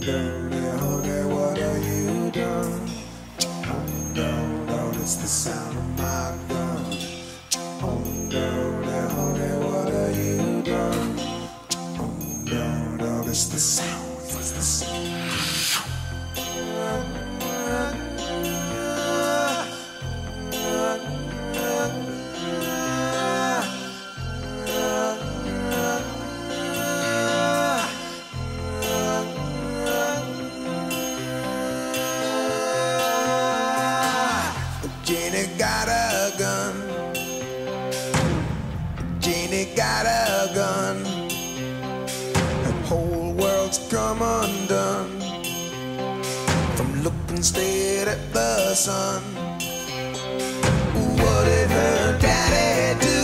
Honey, honey, what have you done? Oh no, no, it's the sound of my gun. Oh no, no, honey, what have you done? Oh no, no, it's the sound, it's the sound. Janie got a gun. Janie got a gun. The whole world's come undone from looking straight at the sun. What did her daddy do?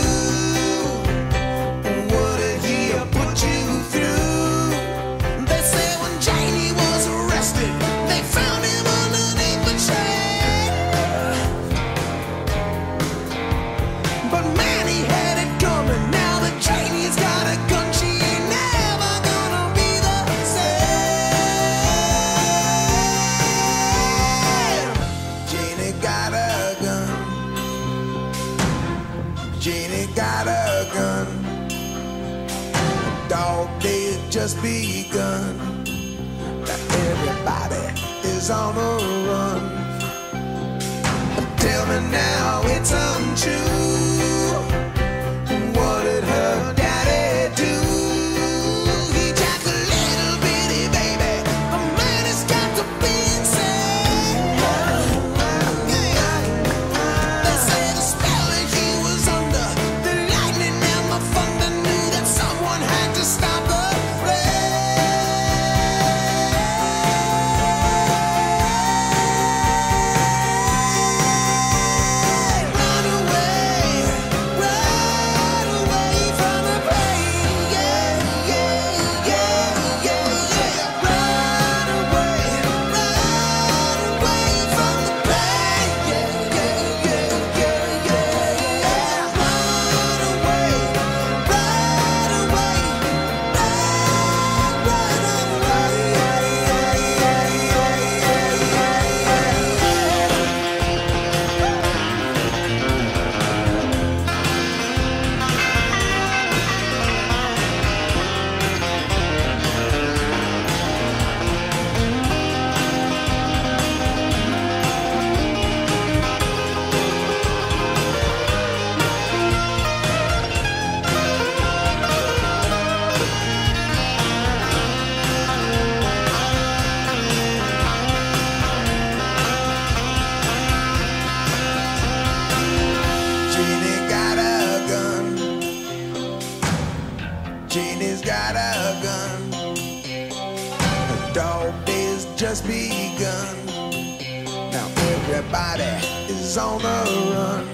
What did he put you through? They say when Janie was arrested, they found him underneath the tree. But man, he had it coming. Now that Janie's got a gun, she ain't never gonna be the same. Janie got a gun. Janie got a gun. Dog days just begun. Now everybody is on the run. Tell me now it's untrue. What did her daddy do? He jacked a little bitty baby. A man has got to be insane. They say the spell that he was under, the lightning and the thunder knew that someone had to stop the rain. Run away from the pain. Yeah, yeah, yeah, yeah, yeah. Run away from the pain. Yeah, yeah, yeah, yeah, yeah, yeah. Run away, run away, Janie got a gun. Janie's got a gun. The dog days just begun. Now everybody is on the run.